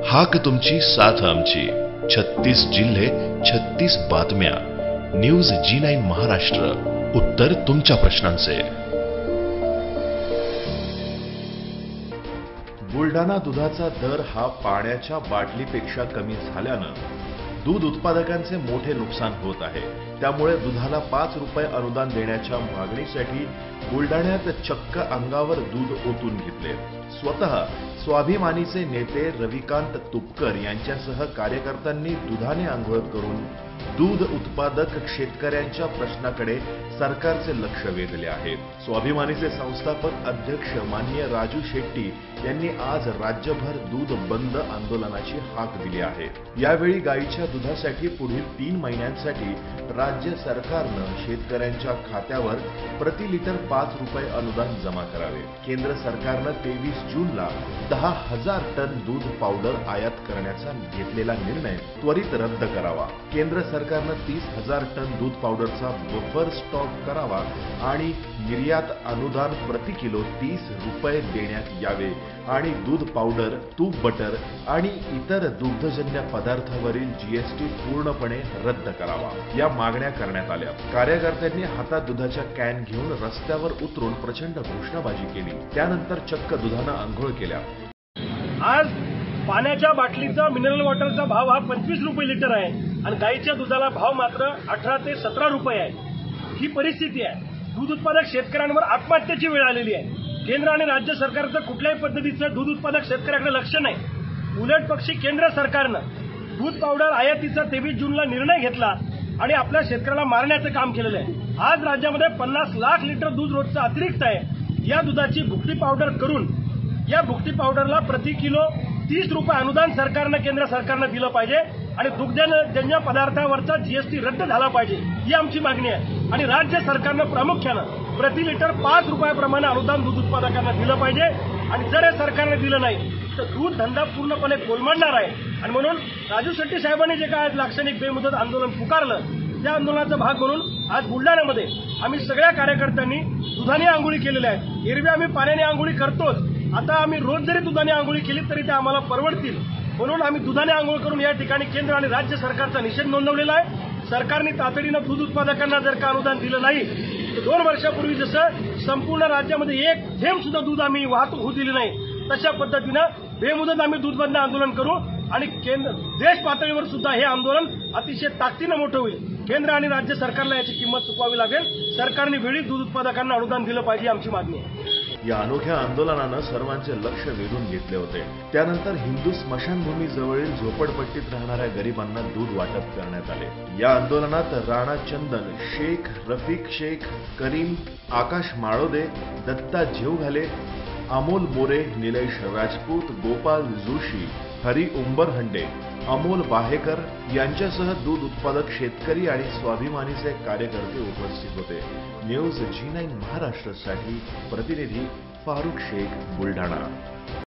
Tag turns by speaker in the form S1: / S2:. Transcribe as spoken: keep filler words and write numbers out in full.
S1: हाक तुमची साथ आमची, छत्तीस जिल्हे छत्तीस बातम्या, न्यूज जी नाईन महाराष्ट्र, उत्तर तुमच्या प्रश्नांचे। बुलढाणा दुधाचा दर हा पाण्याच्या बाटलीपेक्षा कमी झाल्यानं दूध उत्पादकांचे मोठे नुकसान होत आहे। त्यामुळे दुधाला पाच रुपये अनुदान देण्याच्या मागणीसाठी बुलढाण्यात चक्क अंगावर दूध ओतून घेतले। स्वतः स्वाभिमानीचे नेते रविकांत तुपकर यांच्यासह कार्यकर्त्यांनी दुधाने आंघोळ करून दूध उत्पादक शेतकऱ्यांच्या प्रश्नाकडे सरकारचे लक्ष वेधले आहे। स्वाभिमानीचे संस्थापक अध्यक्ष माननीय राजू शेट्टी यांनी आज राज्यभर दूध बंद आंदोलनाची हाक दिली आहे। यावेळी गाईच्या दुधासाठी पुढील तीन महिन्यांसाठी राज्य सरकारनं शेतकऱ्यांच्या खात्यावर प्रति लिटर पाच रुपये अनुदान जमा करावे। केंद्र सरकारनं तेवीस जूनला दहा हजार टन दूध पावडर आयात करण्याचा घेतलेला निर्णय त्वरित रद्द करावा। केंद्र सरकारनं तीस हजार टन दूध पावडरचा बफर स्टॉक करावा आणि निर्यात अनुदान प्रति किलो तीस रुपये देण्यात यावे आणि दूध पावडर, तूप बटर आणि इतर दुग्धजन्य पदार्थावरील जीएसटी पूर्णपणे रद्द करावा, या मागण्या करण्यात आल्या। कार्यकर्त्यांनी हातात दुधाच्या कॅन घेऊन रस्त्यावर उतरून प्रचंड घोषणाबाजी केली। त्यानंतर चक्क दुधानं आंघोळ केल्या।
S2: आज पाण्याच्या बाटलीचा मिनरल वॉटरचा भाव हा पंचवीस रुपये लिटर आहे आणि गाईच्या दुधाला भाव मात्र अठरा ते सतरा रुपये आहे। ही परिस्थिती आहे। दूध उत्पादक शेतकऱ्यांवर आत्महत्येची वेळ आलेली आहे। केंद्र आणि राज्य सरकारचं कुठल्याही पद्धतीचं दूध उत्पादक शेतकऱ्याकडे लक्ष नाही। उलट पक्षी केंद्र सरकारनं दूध पावडर आयातीचा तेवीस जूनला निर्णय घेतला आणि आपल्या शेतकऱ्याला मारण्याचं काम केलेलं आहे। आज राज्यामध्ये पन्नास लाख लिटर दूध रोजचं अतिरिक्त आहे। या दुधाची भुकटी पावडर करून या भुकटी पावडरला प्रति किलो तीस रुपये अनुदान सरकारनं केंद्र सरकारनं दिलं पाहिजे आणि दुग्धजन्य पदार्थावरचा जीएसटी रद्द झाला पाहिजे, ही आमची मागणी आहे। आणि राज्य सरकारनं प्रामुख्यानं प्रति लिटर पाच रुपयाप्रमाणे अनुदान दूध उत्पादकांना दिलं पाहिजे आणि जर हे सरकारनं दिलं नाही तर दूध धंदा पूर्णपणे कोलमडणार आहे। आणि म्हणून राजू शेट्टी साहेबांनी जे काय लाक्षणिक बेमुदत आंदोलन पुकारलं, त्या आंदोलनाचा भाग म्हणून आज बुलढाण्यामध्ये आम्ही सगळ्या कार्यकर्त्यांनी दुधाने आंघोळी केलेल्या आहेत। एरवी आम्ही पाण्याने आंघोळी करतोच, आता आम्ही रोज जरी दुधाने आंघोळी केली तरी ते आम्हाला परवडतील, म्हणून आम्ही दुधाने आंघोळ करून या ठिकाणी केंद्र आणि राज्य सरकारचा निषेध नोंदवलेला आहे। सरकारने तातडीनं दूध उत्पादकांना जर का अनुदान दिलं नाही तर दोन वर्षापूर्वी जसं संपूर्ण राज्यामध्ये एक थेंब सुद्धा दूध आम्ही वाहतूक होऊ दिली नाही, तशा पद्धतीनं बेमुदत आम्ही दूध बंद आंदोलन करू आणि केंद्र देश पातळीवर सुद्धा हे आंदोलन अतिशय ताकदीनं मोठं होईल। केंद्र आणि राज्य सरकारला याची किंमत चुकवावी लागेल। सरकारने वेळीच दूध उत्पादकांना अनुदान दिलं पाहिजे, आमची मागणी आहे।
S1: या अनोख्या आंदोलनानं सर्वांचे लक्ष वेधून घेतले होते। त्यानंतर हिंदू स्मशानभूमीजवळील झोपडपट्टीत राहणाऱ्या गरिबांना दूध वाटप करण्यात आले। या आंदोलनात राणा चंदन, शेख रफिक शेख, करीम, आकाश माळोदे, दत्ता जेवघाले, अमोल मोरे, निलेश राजपूत, गोपाल जोशी, हरी उंबरहंडे, अमोल बाहेकर यांच्यासह दूध उत्पादक शेतकरी आणि स्वाभिमानीचे कार्यकर्ते उपस्थित होते। न्यूज जी नाईन महाराष्ट्रासाठी प्रतिनिधी फारुख शेख, बुलढाणा।